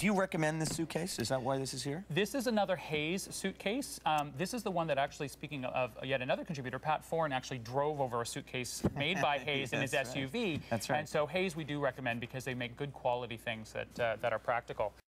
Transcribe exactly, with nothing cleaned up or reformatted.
Do you recommend this suitcase? Is that why this is here? This is another Hayes suitcase. Um, this is the one that actually, speaking of yet another contributor, Pat Foran actually drove over a suitcase made by Hayes in his right. S U V. That's right. And so Hayes we do recommend because they make good quality things that, uh, that are practical.